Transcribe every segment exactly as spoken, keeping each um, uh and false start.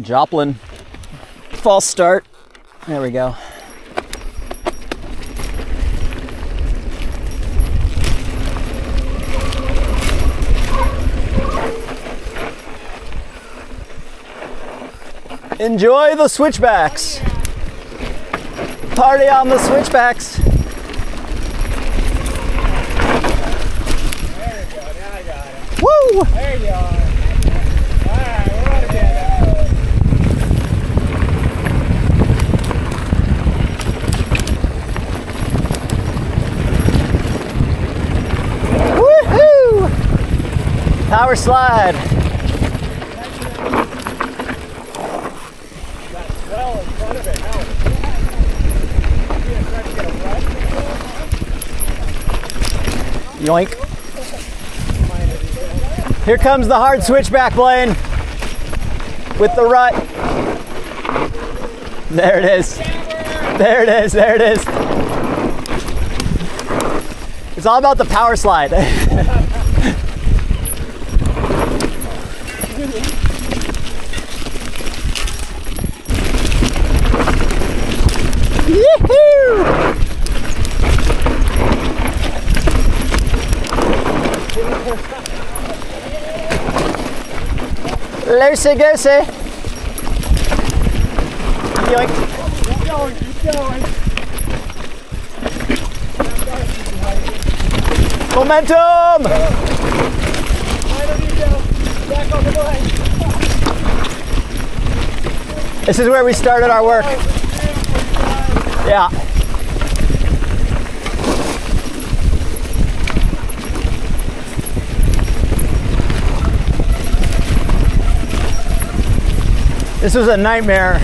Joplin. False start. There we go. Enjoy the switchbacks. Party on the switchbacks. There you go, now I got it. Woo! There you are. Alright, we're on again. Woohoo! Power slide. That swell in front of it helps. Yoink. Here comes the hard switchback, Blaine. With the rut. There it is. There it is. There it is. It's all about the power slide. Yee-hoo! Loosey goosey. Yoink. Keep going, keep going. Momentum! Why don't you go back on the line? This is where we started our work. Yeah. This was a nightmare.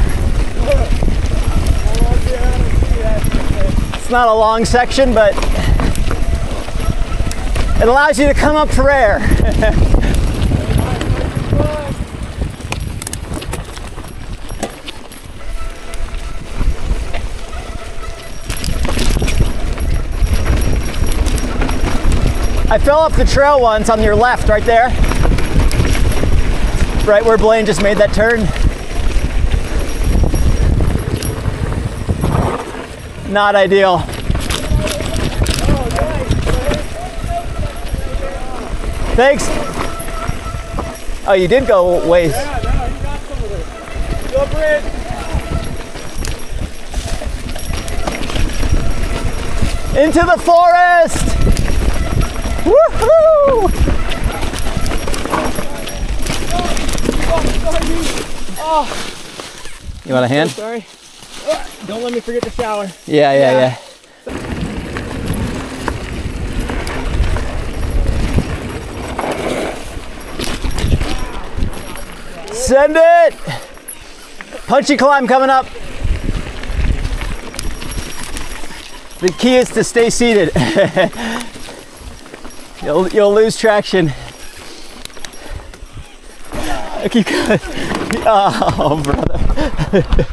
It's not a long section, but it allows you to come up for air. I fell off the trail once on your left, right there. Right where Blaine just made that turn. Not ideal. Thanks. Oh, you did go ways. Yeah, no, you got some of it. Go bridge. Into the forest! Woohoo! Oh, You want a hand? sorry. Don't let me forget the shower. Yeah, yeah, yeah. Send it! Punchy climb coming up. The key is to stay seated. you'll, you'll lose traction. I keep going. Oh, brother.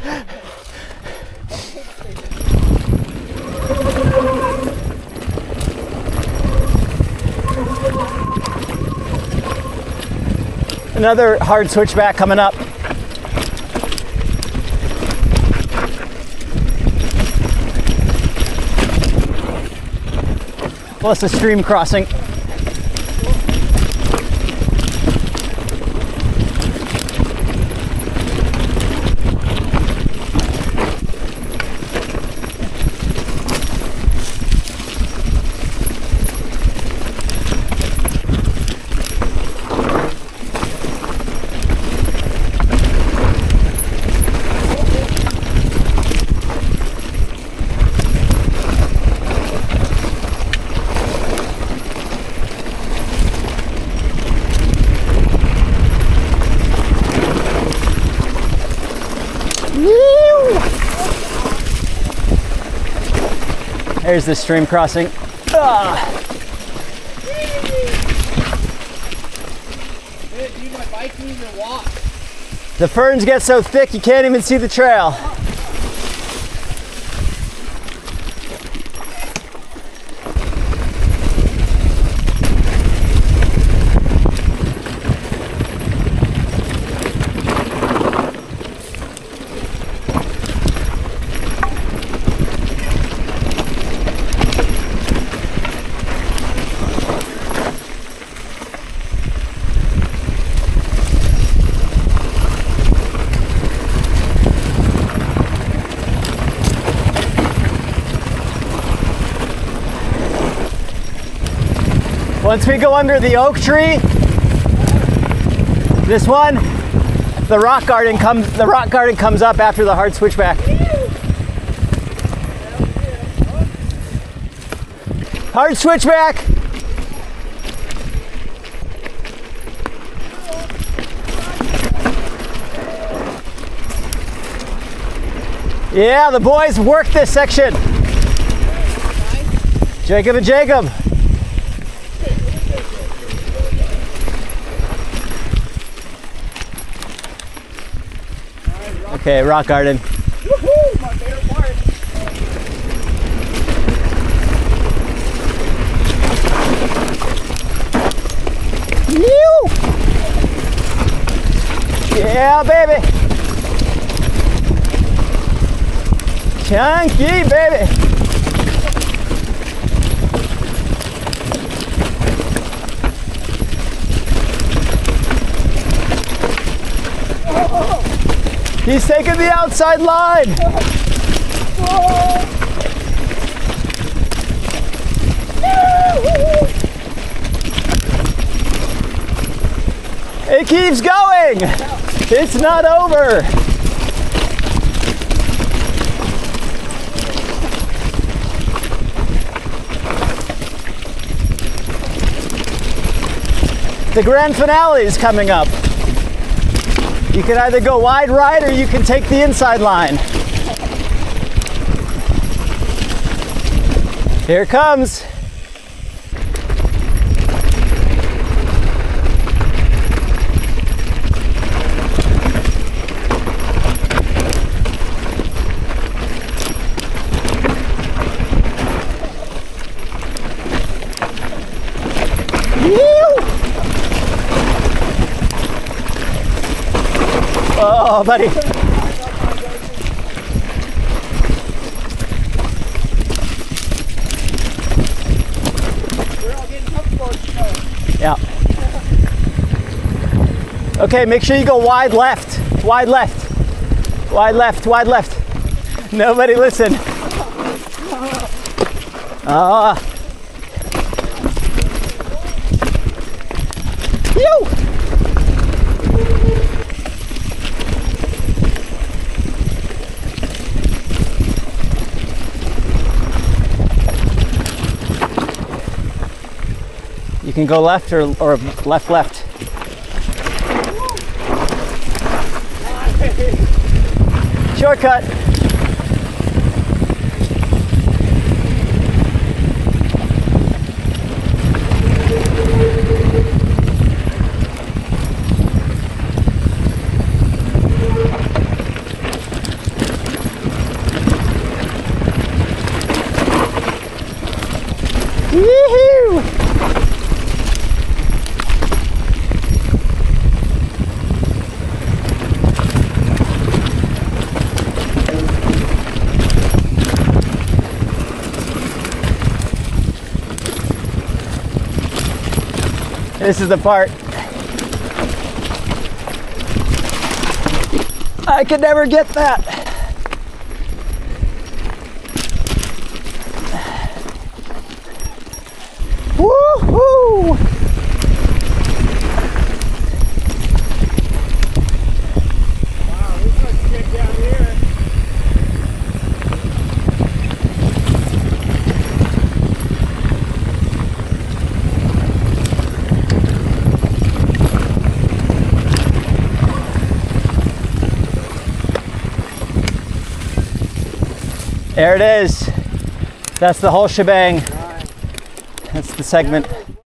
Another hard switchback coming up. Plus a stream crossing. There's the stream crossing. Ah. Do my biking or walk? The ferns get so thick you can't even see the trail. Once we go under the oak tree, this one, the rock garden comes. The rock garden comes up after the hard switchback. Hard switchback. Yeah, the boys work this section. Jacob and Jacob. Okay, rock garden. Woohoo! My favorite part. Yeah, baby. Chunky, baby. He's taking the outside line. It keeps going. It's not over. The grand finale is coming up. You can either go wide right or you can take the inside line. Here it comes. Oh, buddy. We're all getting comfortable, you know. Yeah. Okay, make sure you go wide left. Wide left. Wide left. Wide left. Nobody listen. Ah. Uh. You can go left or, or left, left. Shortcut. Woohoo! This is the part I could never get that. Woo-hoo! Wow, this looks good down here. There it is. That's the whole shebang. That's the segment.